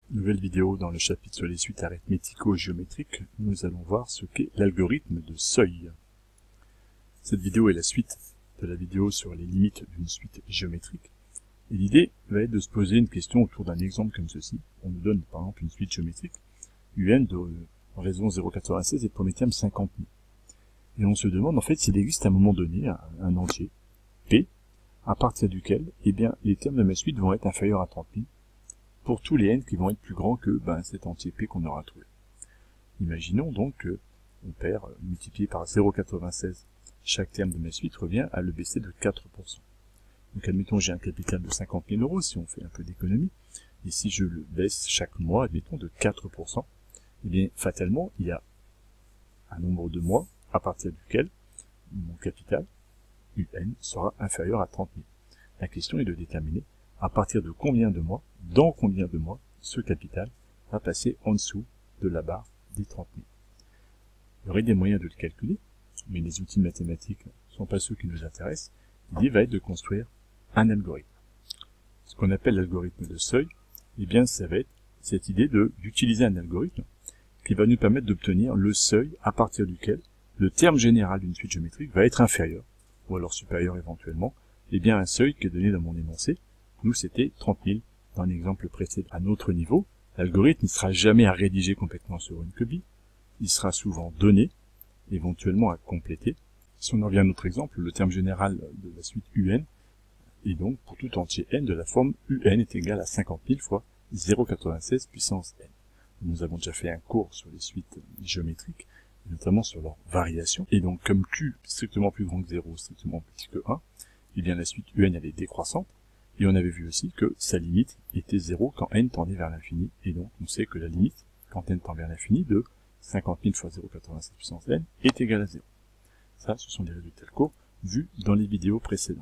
Nouvelle vidéo dans le chapitre sur les suites arithmético-géométriques, nous allons voir ce qu'est l'algorithme de seuil. Cette vidéo est la suite de la vidéo sur les limites d'une suite géométrique. Et l'idée va être de se poser une question autour d'un exemple comme ceci. On nous donne par exemple une suite géométrique, UN de raison 0,96 et premier terme 50 000. Et on se demande en fait s'il existe à un moment donné un entier, P, à partir duquel les termes de ma suite vont être inférieurs à 30 000, pour tous les n qui vont être plus grands que cet entier P qu'on aura trouvé. Imaginons donc que mon père, multiplié par 0,96, chaque terme de ma suite revient à le baisser de 4%. Donc admettons j'ai un capital de 50 000 euros, si on fait un peu d'économie, et si je le baisse chaque mois, admettons de 4%, et bien fatalement il y a un nombre de mois à partir duquel mon capital, UN, sera inférieur à 30 000. La question est de déterminer à partir de combien de mois, dans combien de mois, ce capital va passer en dessous de la barre des 30 000. Il y aurait des moyens de le calculer, mais les outils mathématiques ne sont pas ceux qui nous intéressent. L'idée va être de construire un algorithme. Ce qu'on appelle l'algorithme de seuil, ça va être cette idée d'utiliser un algorithme qui va nous permettre d'obtenir le seuil à partir duquel le terme général d'une suite géométrique va être inférieur, ou alors supérieur éventuellement, à un seuil qui est donné dans mon énoncé. Nous, c'était 30 000 dans l'exemple précédent. À notre niveau, l'algorithme ne sera jamais à rédiger complètement sur une copie. Il sera souvent donné, éventuellement à compléter. Si on en revient à notre exemple, le terme général de la suite UN est donc pour tout entier n de la forme UN est égal à 50 000 fois 0,96 puissance n. Nous avons déjà fait un cours sur les suites géométriques, notamment sur leurs variations. Et donc, comme Q strictement plus grand que 0, strictement plus petit que 1, la suite UN elle est décroissante. Et on avait vu aussi que sa limite était 0 quand n tendait vers l'infini. Et donc, on sait que la limite, quand n tend vers l'infini, de 50 000 fois 0,96 puissance n est égale à 0. Ça, ce sont des résultats de cours vus dans les vidéos précédentes.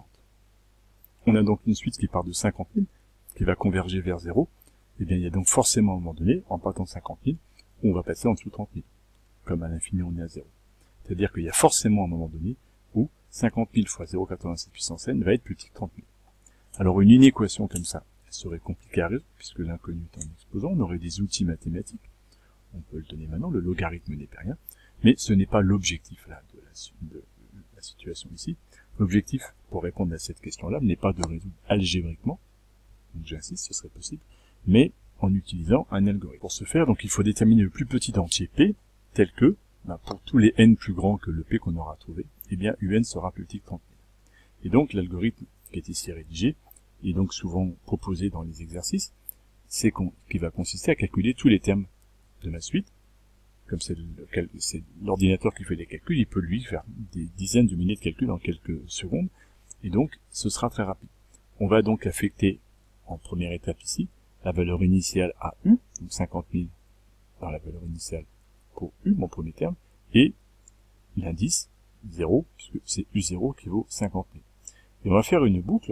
On a donc une suite qui part de 50 000, qui va converger vers 0. Il y a donc forcément à un moment donné, en partant de 50 000, on va passer en dessous de 30 000. Comme à l'infini, on est à 0. C'est-à-dire qu'il y a forcément un moment donné où 50 000 fois 0,96 puissance n va être plus petit que 30 000. Alors une inéquation comme ça, elle serait compliquée à résoudre, puisque l'inconnu est en exposant, on aurait des outils mathématiques, on peut le donner maintenant, le logarithme n'est pas rien, mais ce n'est pas l'objectif là de la situation ici. L'objectif, pour répondre à cette question-là, n'est pas de résoudre algébriquement, donc j'insiste, ce serait possible, mais en utilisant un algorithme. Pour ce faire, donc il faut déterminer le plus petit entier P, tel que, pour tous les n plus grands que le P qu'on aura trouvé, UN sera plus petit que 30 000. Et donc l'algorithme qui est ici rédigé, et donc souvent proposé dans les exercices, qui va consister à calculer tous les termes de ma suite. Comme c'est l'ordinateur qui fait des calculs, il peut lui faire des dizaines de milliers de calculs en quelques secondes, et donc ce sera très rapide. On va donc affecter en première étape ici la valeur initiale à U, donc 50 000 dans la valeur initiale pour U, mon premier terme, et l'indice 0, puisque c'est U0 qui vaut 50 000. Et on va faire une boucle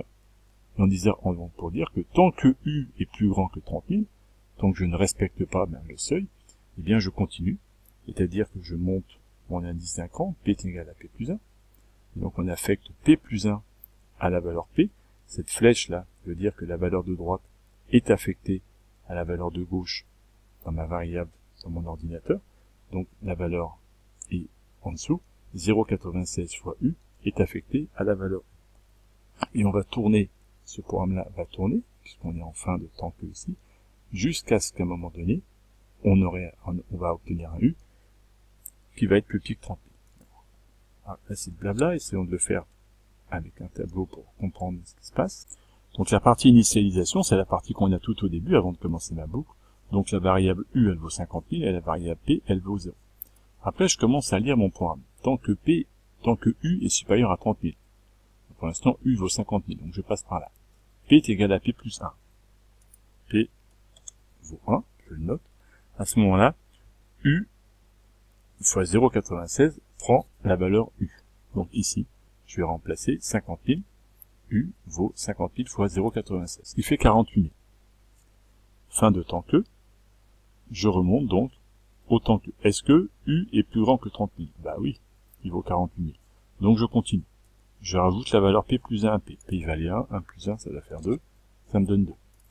pour dire que tant que U est plus grand que 30 000, tant que je ne respecte pas le seuil, je continue, c'est-à-dire que je monte mon indice d'un cran, P est égal à P plus 1, et donc on affecte P plus 1 à la valeur P. Cette flèche-là veut dire que la valeur de droite est affectée à la valeur de gauche dans ma variable dans mon ordinateur, donc la valeur est en dessous, 0,96 fois U est affecté à la valeur U. Et on va tourner, ce programme-là va tourner, puisqu'on est en fin de temps que ici, jusqu'à ce qu'à un moment donné, on va obtenir un U qui va être plus petit que 30 000. Alors, là, c'est blabla, essayons de le faire avec un tableau pour comprendre ce qui se passe. Donc la partie initialisation, c'est la partie qu'on a tout au début, avant de commencer ma boucle. Donc la variable U, elle vaut 50 000, et la variable P, elle vaut 0. Après, je commence à lire mon programme. Tant que U est supérieur à 30 000. Donc, pour l'instant, U vaut 50 000, donc je passe par là. P est égal à P plus 1. P vaut 1, je le note. À ce moment-là, U fois 0,96 prend la valeur U. Donc ici, je vais remplacer 50 000. U vaut 50 000 fois 0,96, ce qui fait 48 000. Fin de temps que, je remonte donc au temps que. Est-ce que U est plus grand que 30 000? Bah oui, il vaut 48 000. Donc je continue. Je rajoute la valeur P plus 1 à P. P valait 1, 1 plus 1, ça va faire 2, ça me donne 2.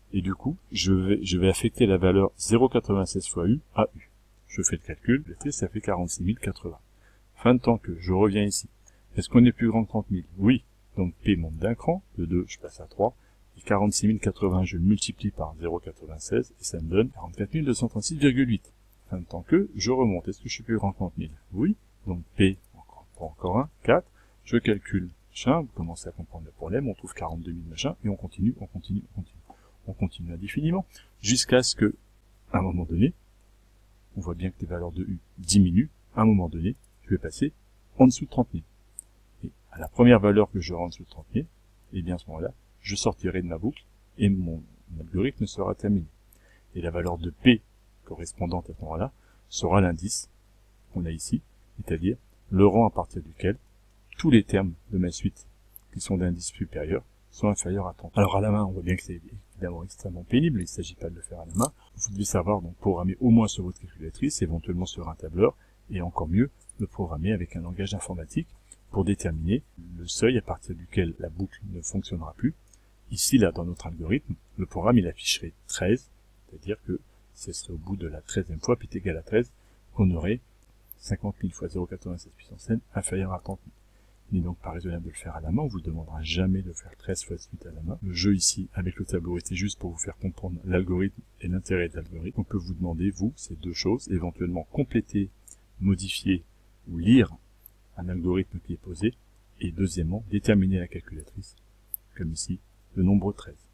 Et du coup, je vais affecter la valeur 0,96 fois U à U. Je fais le calcul, ça fait 46 080. Fin de temps que je reviens ici. Est-ce qu'on est plus grand que 30 000? Oui. Donc P monte d'un cran, de 2 je passe à 3. Et 46 080 je le multiplie par 0,96 et ça me donne 44 236,8. Fin de temps que je remonte. Est-ce que je suis plus grand que 30 000? Oui. Donc P, encore un, 4. Je calcule, machin, vous commencez à comprendre le problème, on trouve 42 000 machin, et on continue. On continue indéfiniment, jusqu'à ce que, à un moment donné, on voit bien que les valeurs de U diminuent. À un moment donné, je vais passer en dessous de 30 000. Et à la première valeur que j'aurai en dessous de 30 000, et bien à ce moment-là, je sortirai de ma boucle et mon algorithme sera terminé. Et la valeur de P correspondante à ce moment-là sera l'indice qu'on a ici, c'est-à-dire le rang à partir duquel tous les termes de ma suite qui sont d'indice supérieur sont inférieurs à 30. Alors à la main, on voit bien que c'est évidemment extrêmement pénible, il ne s'agit pas de le faire à la main. Vous devez savoir donc programmer au moins sur votre calculatrice, éventuellement sur un tableur, et encore mieux, le programmer avec un langage informatique pour déterminer le seuil à partir duquel la boucle ne fonctionnera plus. Ici, là, dans notre algorithme, le programme, il afficherait 13, c'est-à-dire que ce serait au bout de la 13e fois, pi est égal à 13, qu'on aurait 50 000 fois 0,96 puissance n inférieur à 30 000. Il n'est donc pas raisonnable de le faire à la main, on vous demandera jamais de faire 13 fois suite à la main. Le jeu ici, avec le tableau, était juste pour vous faire comprendre l'algorithme et l'intérêt de l'algorithme. On peut vous demander, vous, ces deux choses, éventuellement compléter, modifier ou lire un algorithme qui est posé, et deuxièmement, déterminer la calculatrice, comme ici, le nombre 13.